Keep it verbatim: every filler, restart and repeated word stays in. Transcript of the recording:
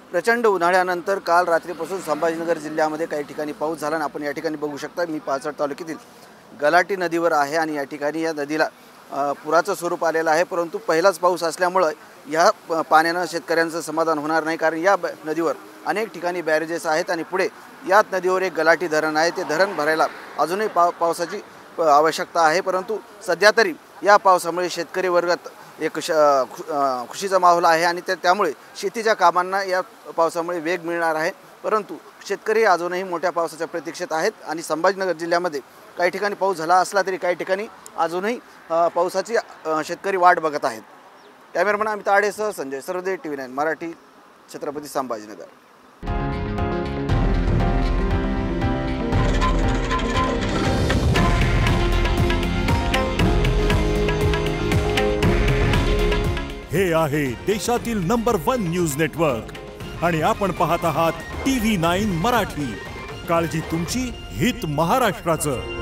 प्रचंड उन्हाळ्यानंतर काल रात्रीपासून संभाजीनगर जिल्ह्यामध्ये काही ठिकाणी पाऊस झाला आणि आपण या ठिकाणी बघू शकता मी पाचड तालुक्यातील गलाटी नदीवर आहे आणि या ठिकाणी या नदीला पुराचं स्वरूप आलेलं आहे। परंतु पहिलाच पाऊस असल्यामुळे या पाण्याने शेतकऱ्यांचं समाधान होणार नाही, कारण या नदीवर अनेक ठिकाणी बॅरेजेस आहेत आणि पुढे याच नदीवर एक गलाटी धरण आहे। ते धरण भरायला अजूनही पाव पावसाची आवश्यकता आहे। परंतु सध्या तरी या पावसामुळे शेतकरी वर्गात एक खुशीचा माहोल आहे आणि त्यामुळे शेतीच्या कामांना या पावसामुळे वेग मिळणार आहे। परंतु शेतकरी अजूनही मोठ्या पावसाच्या प्रतीक्षेत आहेत आणि संभाजीनगर जिल्ह्यामध्ये काही ठिकाणी पाऊस झाला असला तरी काही ठिकाणी अजूनही पावसाची शेतकरी वाट बघत आहेत। कॅमेरामन अमित आडेसह संजय सरदे, टीव्ही नाईन मराठी, छत्रपती संभाजीनगर। हे आहे देशातील नंबर वन न्यूज नेटवर्क आणि आपण पाहत आहात टीव्ही नाईन मराठी। काळजी तुमची, हित महाराष्ट्राचं।